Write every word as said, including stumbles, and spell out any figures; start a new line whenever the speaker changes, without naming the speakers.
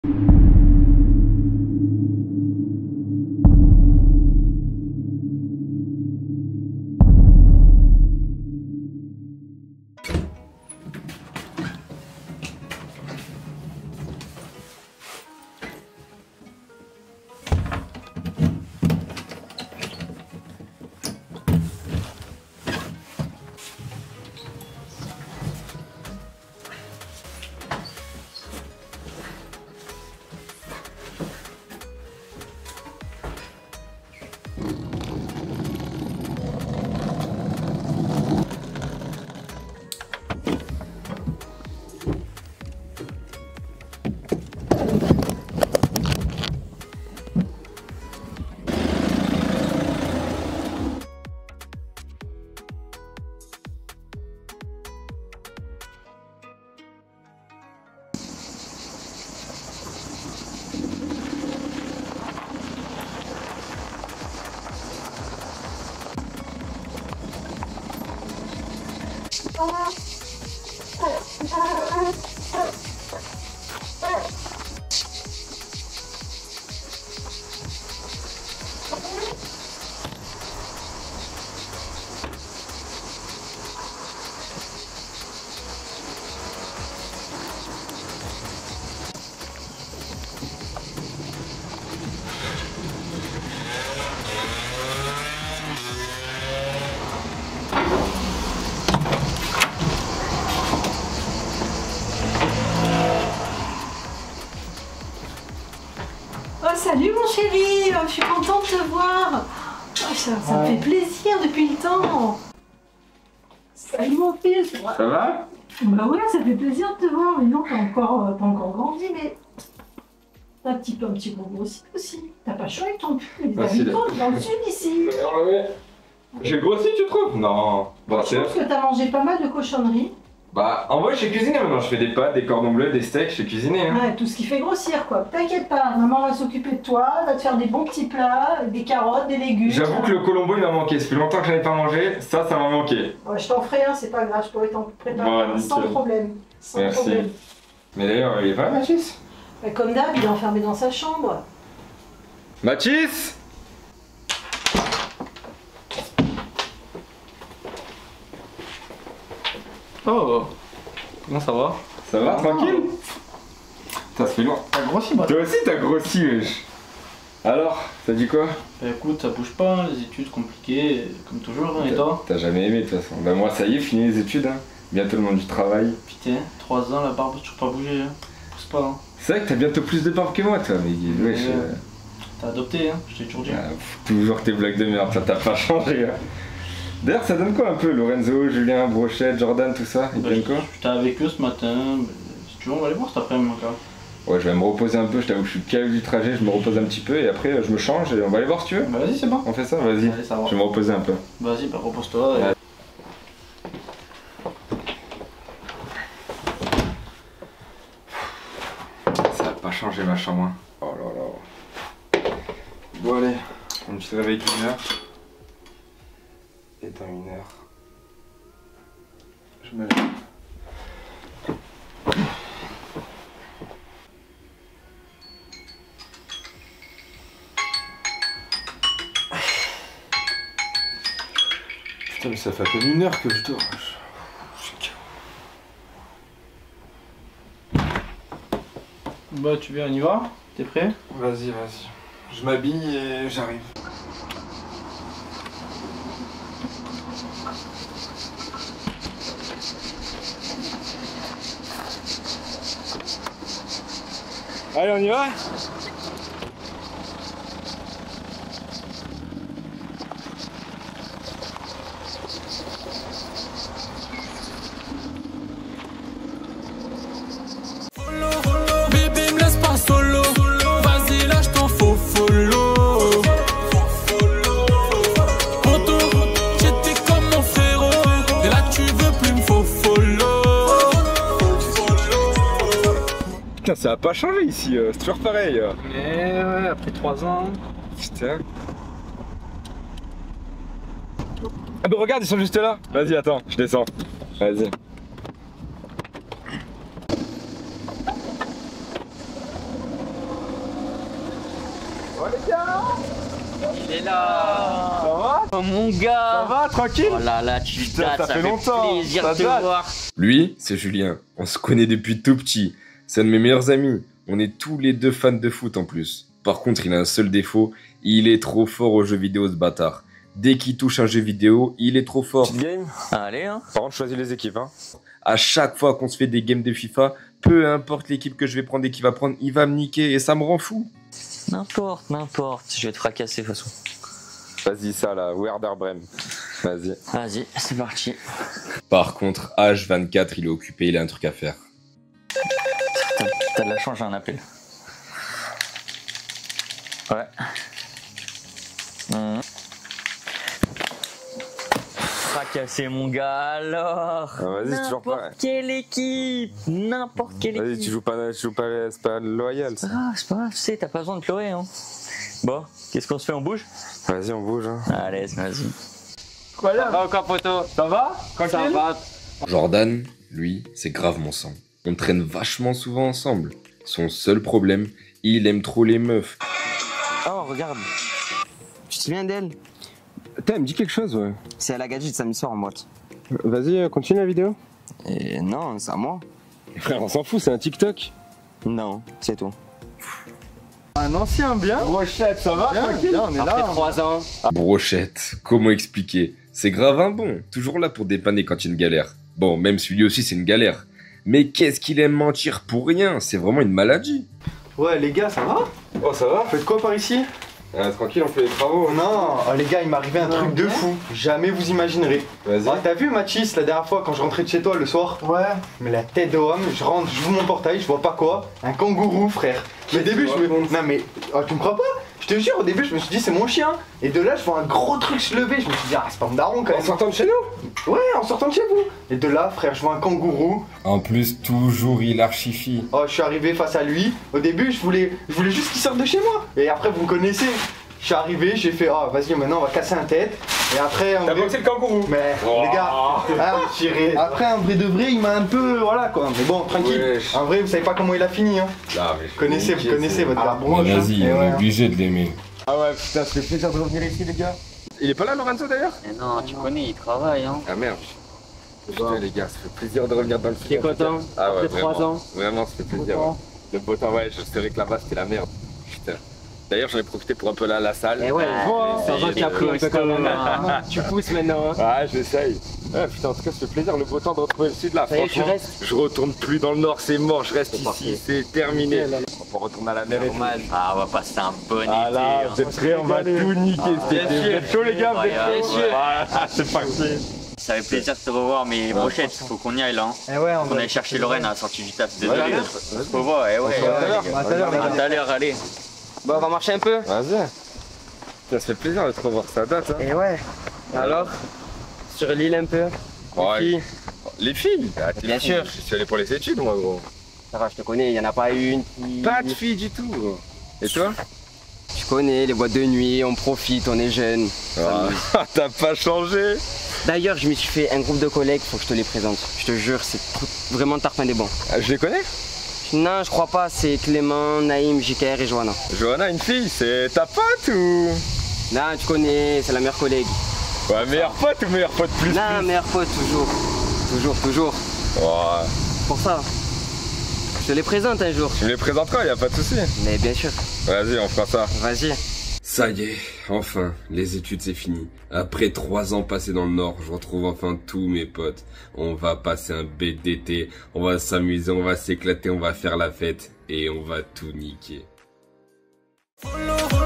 Salut mon chéri, je suis contente de te voir. Oh, ça, ça me fait plaisir depuis le temps. Salut mon fils.
Ça va?
Bah ouais, ça fait plaisir de te voir. Mais non, t'as encore, t'as encore grandi, mais t'as un petit peu, un petit peu grossi aussi. T'as pas chaud avec ton pull, les habitants dans le sud ici.
J'ai grossi, tu trouves? Non. Bon,
je pense que t'as mangé pas mal de cochonneries.
Bah, en vrai, je sais cuisiner maintenant. Je fais des pâtes, des cordons bleus, des steaks, je sais cuisiner. Hein.
Ouais, tout ce qui fait grossir, quoi. T'inquiète pas, maman va s'occuper de toi, va te faire des bons petits plats, des carottes, des légumes.
J'avoue que le colombo, il m'a manqué. Ça fait longtemps que j'en ai pas mangé. Ça, ça m'a manqué.
Ouais, je t'en ferai un, c'est pas grave, je pourrais t'en préparer
bon,
un sans problème. Sans
Merci.
problème.
Mais d'ailleurs, il est pas là, Mathis?
Bah, comme d'hab, il est enfermé dans sa chambre.
Mathis?
Oh, comment ça va?
Ça va, tranquille? Ça se fait loin.
T'as grossi, bah.
Toi aussi, t'as grossi, wesh. Alors, ça dit quoi?
Bah écoute, ça bouge pas, hein, les études compliquées, comme toujours, hein, et toi?
T'as jamais aimé de toute façon. Bah moi, ça y est, fini les études, hein. Bientôt le monde du travail.
Putain, trois ans, la barbe, toujours pas bougé, hein. Pousse pas, hein.
C'est vrai que t'as bientôt plus de barbe que moi, toi, mais wesh.
Ouais.
Euh...
T'as adopté, hein, je t'ai toujours dit.
Ah, pff, toujours tes blagues de merde, ça t'a pas changé. Hein. D'ailleurs, ça donne quoi un peu? Lorenzo, Julien, Brochette, Jordan, tout ça? Ils
Bah,
donnent quoi?
J'étais avec eux ce matin, mais si tu veux, on va aller voir cet après-midi encore.
Ouais, je vais me reposer un peu, je t'avoue que je suis calme du trajet, je me repose un petit peu et après je me change et on va aller voir si tu veux.
Bah vas-y, c'est bon.
On fait ça? Vas-y.
Allez, ça va.
Je vais me reposer un peu.
Vas-y, bah repose-toi. Et...
Ouais. Ça va pas changer ma chambre. Hein. Oh là là. Bon allez, on se réveille une heure. Et dans une heure, je me lève. Putain mais ça fait à peine une heure que je dors. Je suis K O.
Bah tu viens, on y va? T'es prêt?
Vas-y, vas-y. Je m'habille et j'arrive. Allez, on y va?
Bébé, me laisse pas solo. Vas-y, là, je t'en faut follow. Poto, j'étais comme mon frérot. Et là, tu veux plus me faut follow.
Putain, ça a pas changé ici, euh, c'est toujours pareil. Euh.
Mais ouais, après trois ans.
Putain. Ah bah regarde, ils sont juste là. Vas-y, attends, je descends. Vas-y. Oh les gars.
Il est là.
Ça va?
Oh mon gars.
Ça va, tranquille?
Oh là là, tu
Putain,
dates,
ça
ça
fait
fait
longtemps.
plaisir
Ça
de te
date.
voir.
Lui, c'est Julien. On se connaît depuis tout petit. C'est un de mes meilleurs amis. On est tous les deux fans de foot en plus. Par contre, il a un seul défaut. Il est trop fort aux jeux vidéo, ce bâtard. Dès qu'il touche un jeu vidéo, il est trop fort.
Petite game.
Allez, hein.
Par contre, choisis les équipes, hein.
À chaque fois qu'on se fait des games de FIFA, peu importe l'équipe que je vais prendre et qui va prendre, il va me niquer et ça me rend fou.
N'importe, n'importe. Je vais te fracasser de toute façon.
Vas-y, ça là, Werder Bremen. Vas-y.
Vas-y, c'est parti.
Par contre, H vingt-quatre, il est occupé, il a un truc à faire.
T'as t'as de la chance, j'ai un appel. Ouais. Mmh. Fracassé mon gars, alors.
Ah, vas-y, toujours pas.
N'importe quelle équipe, n'importe quelle équipe.
Vas-y, tu joues pas, tu joues pas, c'est pas loyal ça.
Ah, c'est pas grave, tu sais, t'as pas besoin de pleurer, hein. Bon, qu'est-ce qu'on se fait, on bouge?
Vas-y, on bouge, hein.
Allez, vas-y.
Incroyable. Ah, encore poteau. Ça va? Tranquille? Ça va.
Jordan, lui, c'est grave mon sang. On traîne vachement souvent ensemble. Son seul problème, il aime trop les meufs.
Oh, regarde. Tu te souviens d'elle?
Putain, elle me dit quelque chose, ouais.
C'est à la gadget samedi soir en boîte.
Vas-y, continue la vidéo.
Et non, c'est à moi.
Frère, on s'en fout, c'est un TikTok.
Non, c'est tout.
Un ancien bien. Brochette, ça va? Bien, tranquille. Bien, on est
Après
là.
trois ans.
Brochette, comment expliquer? C'est grave un bon, toujours là pour dépanner quand il y a une galère. Bon, même celui aussi c'est une galère. Mais qu'est-ce qu'il aime mentir pour rien? C'est vraiment une maladie.
Ouais les gars, ça va?
Oh, ça va?
Faites quoi par ici?
Ah, tranquille, on fait les travaux.
Non, oh, les gars, il m'est arrivé un truc de fou. Jamais vous imaginerez.
Vas-y.
Ah, t'as vu Mathis la dernière fois quand je rentrais de chez toi le soir? Ouais. Mais la tête de homme, je rentre, je j'ouvre mon portail, je vois pas quoi. Un kangourou, frère. Mais au début, je me. Non mais. Oh, tu me crois pas? Je te jure, au début, je me suis dit c'est mon chien. Et de là, je vois un gros truc se lever. Je me suis dit, ah, c'est pas mon daron quand même.
En sortant de chez nous?
Ouais, en sortant de chez vous. Et de là, frère, je vois un kangourou.
En plus, toujours il archifie.
Oh, je suis arrivé face à lui. Au début, je voulais, je voulais juste qu'il sorte de chez moi. Et après, vous me connaissez. Je suis arrivé, j'ai fait, oh, vas-y, maintenant, on va casser un tête. Et après, on.
T'as boxé le kangourou?
Mais,
Oh.
les gars, ah, tiré. Après, un vrai de vrai, il m'a un peu. Voilà quoi. Mais bon, tranquille.
Wesh.
En vrai, vous savez pas comment il a fini. Hein.
Là, mais je
Vous connaissez, vous
niquer,
connaissez
c'est-
votre
Ah,
bronche.
Bon, vas-y,
Et
on
ouais,
est
hein.
obligé de l'aimer.
Ah ouais, putain, ça fait plaisir de revenir ici, les gars. Il est pas là, Lorenzo, d'ailleurs?
Mais non, tu connais, il travaille, hein.
Ah merde. Putain, les gars, ça fait plaisir de revenir dans le film.
T'es content?
Ah ouais,
Après trois
vraiment.
ans.
Vraiment, ça fait plaisir. Ouais. Le beau temps, ouais, je savais que là-bas c'était la merde. Putain. D'ailleurs, j'en ai profité pour un peu là à la salle.
Et ouais,
ça va,
t'as pris un peu quand même.
Tu pousses maintenant, hein. Ouais, j'essaye. Ouais, putain, en tout cas, ça fait plaisir le beau temps de retrouver le sud là.
Ça y est, tu
Franchement,
restes?
je retourne plus dans le nord, c'est mort, je reste
C'est
ici,
parti.
c'est terminé. On peut retourner à la mer et tout.
Ah, on va passer un bon été.
Ah là,
hein.
vous êtes prêts, on va tout niquer. C'était
bien
vous
sûr.
êtes chaud, les gars, vous êtes
Bien
chaud?
sûr.
Voilà, c'est parti.
Ça fait plaisir de te revoir, mais brochette, faut qu'on y aille là. Hein.
Eh ouais, on
On
va
allait chercher Lorraine à la sortie du taf.
Ouais,
Désolé.
ouais.
Faut voir, eh ouais.
se voit tout à l'heure.
À tout à l'heure, les
À
gars.
tout à l'heure, allez.
Bon, on va marcher un peu.
Vas-y. Ça se fait plaisir de te revoir, ça date, hein.
Et ouais. Alors, sur l'île un peu.
Ouais. Les filles? Ah, t'es
Bien
fou.
sûr.
Je suis allé pour les études, moi, gros.
Ça va, je te connais, il y en a pas une qui.
Pas de filles du tout, gros. Et toi?
Tu connais les boîtes de nuit, on profite, on est jeunes.
Ah, t'as pas changé?
D'ailleurs, je me suis fait un groupe de collègues, faut que je te les présente. Je te jure, c'est trop- vraiment tarpin des bons.
Ah, je les connais?
Non, je crois pas, c'est Clément, Naïm, J K R et Johanna.
Johanna, une fille, c'est ta pote ou?
Non, tu connais, c'est la meilleure collègue.
Ouais, meilleure pote ou meilleure pote plus?
Non, meilleure pote, toujours. Toujours, toujours.
Ouais.
Pour ça. Je te les présente un jour.
Tu me les présenteras, y a pas de souci.
Mais bien sûr.
Vas-y, on fera ça.
Vas-y.
Ça y est, enfin, les études c'est fini. Après trois ans passés dans le Nord, je retrouve enfin tous mes potes. On va passer un bête d'été, on va s'amuser, on va s'éclater, on va faire la fête et on va tout niquer.
Follow,